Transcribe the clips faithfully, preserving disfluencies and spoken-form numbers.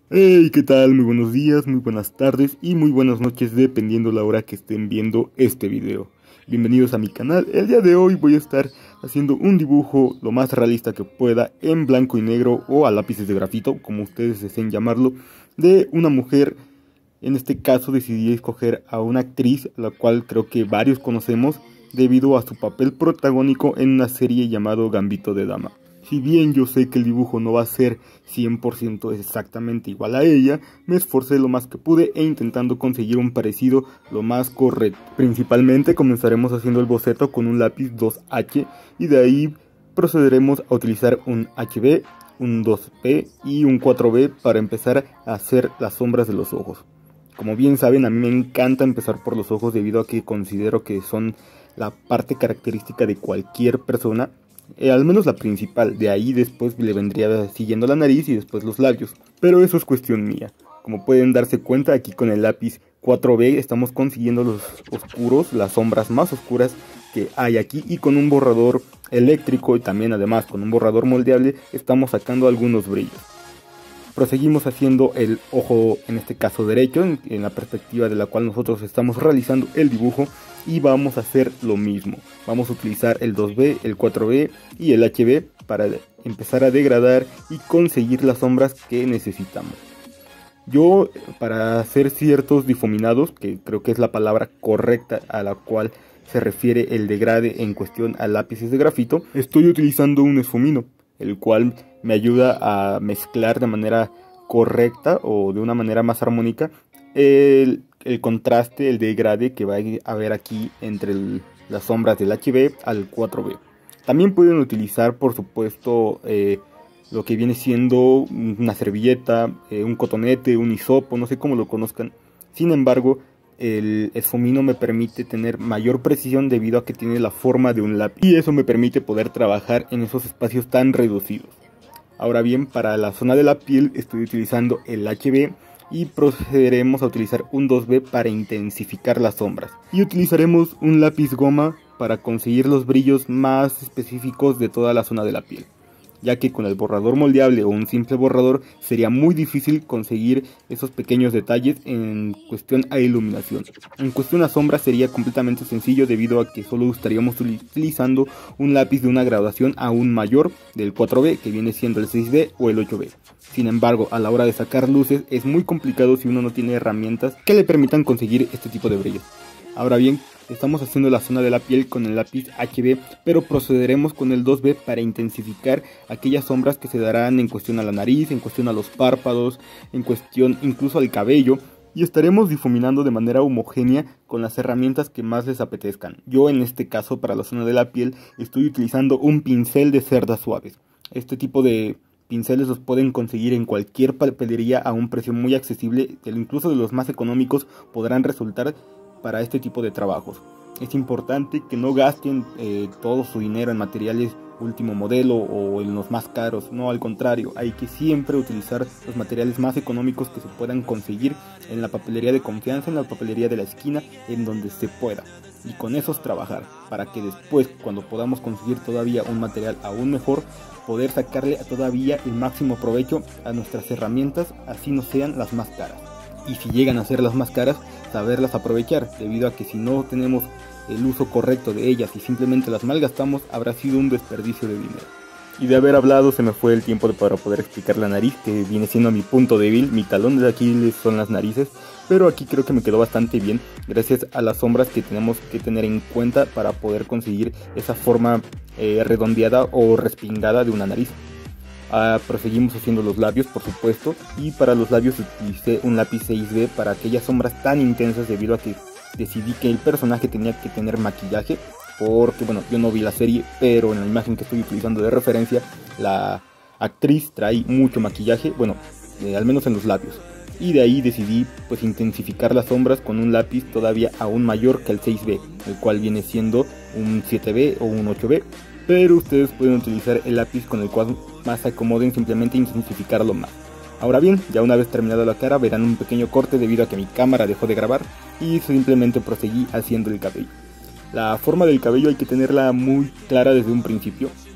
Hey, ¿qué tal? Muy buenos días, muy buenas tardes y muy buenas noches dependiendo la hora que estén viendo este video. Bienvenidos a mi canal. El día de hoy voy a estar haciendo un dibujo lo más realista que pueda en blanco y negro o a lápices de grafito, como ustedes deseen llamarlo, de una mujer. En este caso decidí escoger a una actriz, a la cual creo que varios conocemos debido a su papel protagónico en una serie llamado Gambito de Dama. Si bien yo sé que el dibujo no va a ser cien por ciento exactamente igual a ella, me esforcé lo más que pude e intentando conseguir un parecido lo más correcto. Principalmente comenzaremos haciendo el boceto con un lápiz dos H y de ahí procederemos a utilizar un H B, un dos B y un cuatro B para empezar a hacer las sombras de los ojos. Como bien saben, a mí me encanta empezar por los ojos debido a que considero que son la parte característica de cualquier persona. Eh, al menos la principal, de ahí después le vendría siguiendo la nariz y después los labios, pero eso es cuestión mía. Como pueden darse cuenta, aquí con el lápiz cuatro B estamos consiguiendo los oscuros, las sombras más oscuras que hay aquí, y con un borrador eléctrico y también además con un borrador moldeable estamos sacando algunos brillos. Proseguimos haciendo el ojo, en este caso derecho, en, en la perspectiva de la cual nosotros estamos realizando el dibujo, y vamos a hacer lo mismo. Vamos a utilizar el dos B, el cuatro B y el H B para empezar a degradar y conseguir las sombras que necesitamos. Yo, para hacer ciertos difuminados, que creo que es la palabra correcta a la cual se refiere el degrade en cuestión a lápices de grafito, estoy utilizando un esfumino, el cual me ayuda a mezclar de manera correcta o de una manera más armónica el, el contraste, el degrade que va a haber aquí entre el, las sombras del H B al cuatro B. También pueden utilizar, por supuesto, eh, lo que viene siendo una servilleta, eh, un cotonete, un hisopo, no sé cómo lo conozcan. Sin embargo, el esfumino me permite tener mayor precisión debido a que tiene la forma de un lápiz, y eso me permite poder trabajar en esos espacios tan reducidos. Ahora bien, para la zona de la piel estoy utilizando el H B y procederemos a utilizar un dos B para intensificar las sombras, y utilizaremos un lápiz goma para conseguir los brillos más específicos de toda la zona de la piel, ya que con el borrador moldeable o un simple borrador sería muy difícil conseguir esos pequeños detalles en cuestión a iluminación. En cuestión a sombra sería completamente sencillo debido a que solo estaríamos utilizando un lápiz de una graduación aún mayor del cuatro B, que viene siendo el seis B o el ocho B. Sin embargo, a la hora de sacar luces es muy complicado si uno no tiene herramientas que le permitan conseguir este tipo de brillos. Ahora bien, estamos haciendo la zona de la piel con el lápiz H B, pero procederemos con el dos B para intensificar aquellas sombras que se darán en cuestión a la nariz, en cuestión a los párpados, en cuestión incluso al cabello, y estaremos difuminando de manera homogénea con las herramientas que más les apetezcan. Yo, en este caso, para la zona de la piel estoy utilizando un pincel de cerdas suaves. Este tipo de pinceles los pueden conseguir en cualquier papelería a un precio muy accesible, incluso de los más económicos podrán resultar para este tipo de trabajos. Es importante que no gasten eh, todo su dinero en materiales último modelo o en los más caros, no, al contrario, hay que siempre utilizar los materiales más económicos que se puedan conseguir en la papelería de confianza, en la papelería de la esquina, en donde se pueda, y con esos trabajar, para que después, cuando podamos conseguir todavía un material aún mejor, poder sacarle todavía el máximo provecho a nuestras herramientas, así no sean las más caras. Y si llegan a ser las más caras, saberlas aprovechar, debido a que si no tenemos el uso correcto de ellas y simplemente las malgastamos, habrá sido un desperdicio de dinero. Y de haber hablado se me fue el tiempo para poder explicar la nariz, que viene siendo mi punto débil. Mi talón de Aquiles son las narices, pero aquí creo que me quedó bastante bien gracias a las sombras que tenemos que tener en cuenta para poder conseguir esa forma eh, redondeada o respingada de una nariz. Uh, proseguimos haciendo los labios, por supuesto, y para los labios utilicé un lápiz seis B para aquellas sombras tan intensas, debido a que decidí que el personaje tenía que tener maquillaje, porque bueno, yo no vi la serie, pero en la imagen que estoy utilizando de referencia, la actriz trae mucho maquillaje, bueno, eh, al menos en los labios, y de ahí decidí pues intensificar las sombras con un lápiz todavía aún mayor que el seis B, el cual viene siendo un siete B o un ocho B. Pero ustedes pueden utilizar el lápiz con el cual más se acomoden, simplemente intensificarlo más. Ahora bien, ya una vez terminado la cara verán un pequeño corte debido a que mi cámara dejó de grabar y simplemente proseguí haciendo el cabello. La forma del cabello hay que tenerla muy clara desde un principio,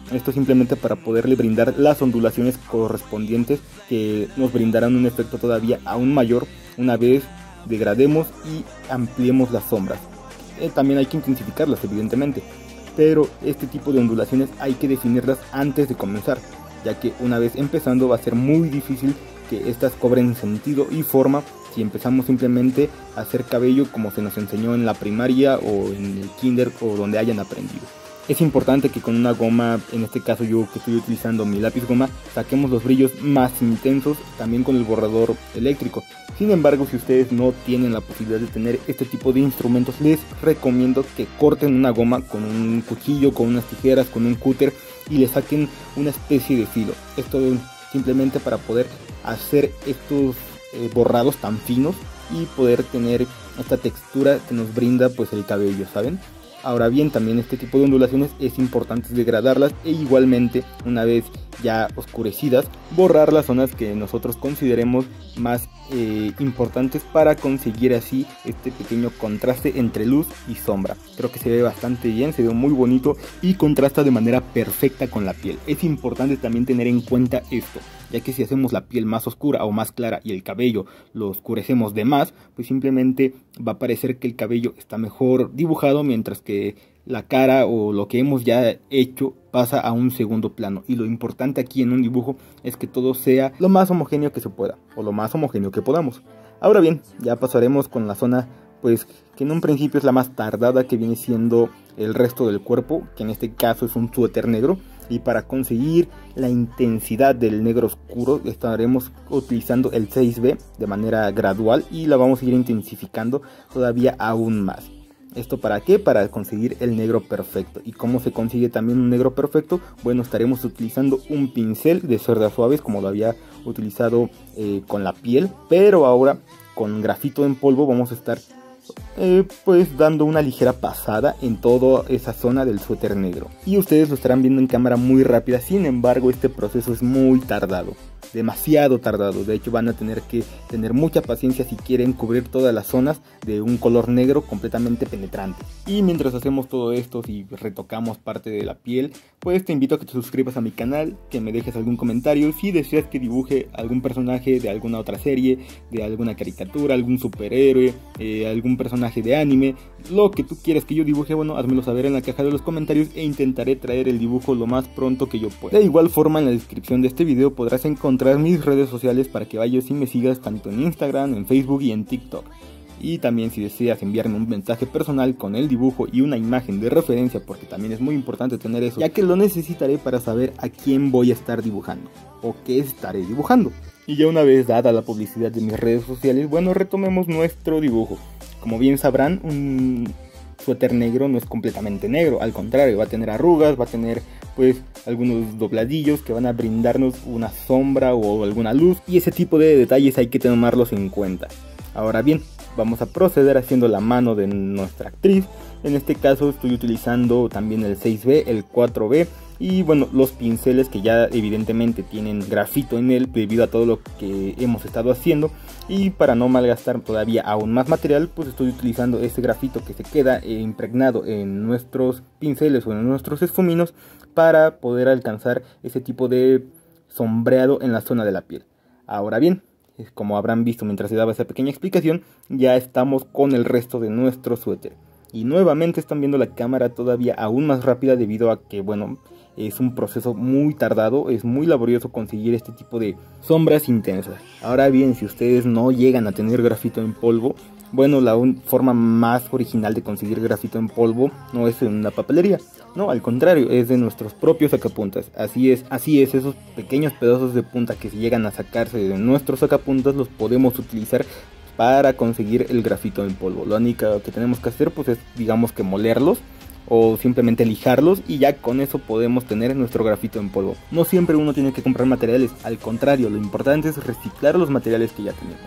Esto simplemente para poderle brindar las ondulaciones correspondientes que nos brindarán un efecto todavía aún mayor una vez degrademos y ampliemos las sombras. Eh, también hay que intensificarlas evidentemente, pero este tipo de ondulaciones hay que definirlas antes de comenzar, ya que una vez empezando va a ser muy difícil que estas cobren sentido y forma si empezamos simplemente a hacer cabello como se nos enseñó en la primaria o en el kinder o donde hayan aprendido. Es importante que con una goma, en este caso yo que estoy utilizando mi lápiz goma, saquemos los brillos más intensos, también con el borrador eléctrico. Sin embargo, si ustedes no tienen la posibilidad de tener este tipo de instrumentos, les recomiendo que corten una goma con un cuchillo, con unas tijeras, con un cúter y le saquen una especie de filo. Esto simplemente para poder hacer estos eh, borrados tan finos y poder tener esta textura que nos brinda pues el cabello, ¿saben? Ahora bien, también este tipo de ondulaciones es importante degradarlas e igualmente, una vez ya oscurecidas, borrar las zonas que nosotros consideremos más eh, importantes para conseguir así este pequeño contraste entre luz y sombra. Creo que se ve bastante bien, se ve muy bonito y contrasta de manera perfecta con la piel. Es importante también tener en cuenta esto, ya que si hacemos la piel más oscura o más clara y el cabello lo oscurecemos de más, pues simplemente va a parecer que el cabello está mejor dibujado, mientras que la cara o lo que hemos ya hecho pasa a un segundo plano. Y lo importante aquí en un dibujo es que todo sea lo más homogéneo que se pueda, o lo más homogéneo que podamos. Ahora bien, ya pasaremos con la zona pues que en un principio es la más tardada, que viene siendo el resto del cuerpo, que en este caso es un suéter negro. Y para conseguir la intensidad del negro oscuro estaremos utilizando el seis B de manera gradual y la vamos a ir intensificando todavía aún más. ¿Esto para qué? Para conseguir el negro perfecto. ¿Y cómo se consigue también un negro perfecto? Bueno, estaremos utilizando un pincel de cerdas suaves como lo había utilizado eh, con la piel, pero ahora con grafito en polvo vamos a estar Eh, pues dando una ligera pasada en toda esa zona del suéter negro. Y ustedes lo estarán viendo en cámara muy rápida, sin embargo este proceso es muy tardado, demasiado tardado. De hecho van a tener que tener mucha paciencia si quieren cubrir todas las zonas de un color negro completamente penetrante. Y mientras hacemos todo esto, si retocamos parte de la piel, pues te invito a que te suscribas a mi canal, que me dejes algún comentario si deseas que dibuje algún personaje de alguna otra serie, de alguna caricatura, algún superhéroe, eh, algún personaje de anime, lo que tú quieras que yo dibuje. Bueno, házmelo saber en la caja de los comentarios e intentaré traer el dibujo lo más pronto que yo pueda. De igual forma, en la descripción de este video podrás encontrar mis redes sociales para que vayas y me sigas tanto en Instagram, en Facebook y en TikTok. Y también si deseas enviarme un mensaje personal con el dibujo y una imagen de referencia, porque también es muy importante tener eso, ya que lo necesitaré para saber a quién voy a estar dibujando o qué estaré dibujando. Y ya una vez dada la publicidad de mis redes sociales, bueno, retomemos nuestro dibujo. Como bien sabrán, un suéter negro no es completamente negro, al contrario, va a tener arrugas, va a tener pues algunos dobladillos que van a brindarnos una sombra o alguna luz, y ese tipo de detalles hay que tomarlos en cuenta. Ahora bien, vamos a proceder haciendo la mano de nuestra actriz. En este caso estoy utilizando también el seis B, el cuatro B y bueno, los pinceles que ya evidentemente tienen grafito en él debido a todo lo que hemos estado haciendo. Y para no malgastar todavía aún más material, pues estoy utilizando este grafito que se queda impregnado en nuestros pinceles o en nuestros esfuminos para poder alcanzar ese tipo de sombreado en la zona de la piel. Ahora bien, como habrán visto mientras se daba esa pequeña explicación, ya estamos con el resto de nuestro suéter. Y nuevamente están viendo la cámara todavía aún más rápida debido a que, bueno, es un proceso muy tardado, es muy laborioso conseguir este tipo de sombras intensas. Ahora bien, si ustedes no llegan a tener grafito en polvo, bueno, la forma más original de conseguir grafito en polvo no es en una papelería, no, al contrario, es de nuestros propios sacapuntas. Así es, así es, esos pequeños pedazos de punta que se llegan a sacarse de nuestros sacapuntas los podemos utilizar para conseguir el grafito en polvo. Lo único que tenemos que hacer pues es, digamos que molerlos o simplemente lijarlos y ya con eso podemos tener nuestro grafito en polvo. No siempre uno tiene que comprar materiales, al contrario, lo importante es reciclar los materiales que ya tenemos.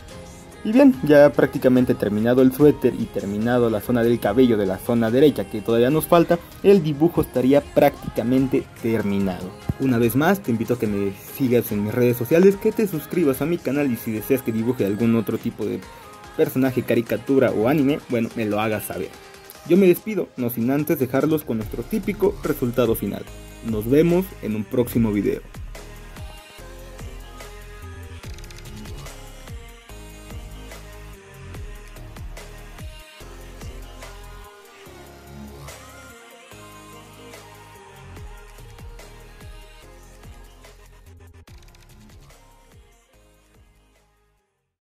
Y bien, ya prácticamente terminado el suéter y terminado la zona del cabello de la zona derecha que todavía nos falta, el dibujo estaría prácticamente terminado. Una vez más te invito a que me sigas en mis redes sociales, que te suscribas a mi canal y si deseas que dibuje algún otro tipo de personaje, caricatura o anime, bueno, me lo hagas saber. Yo me despido, no sin antes dejarlos con nuestro típico resultado final. Nos vemos en un próximo video.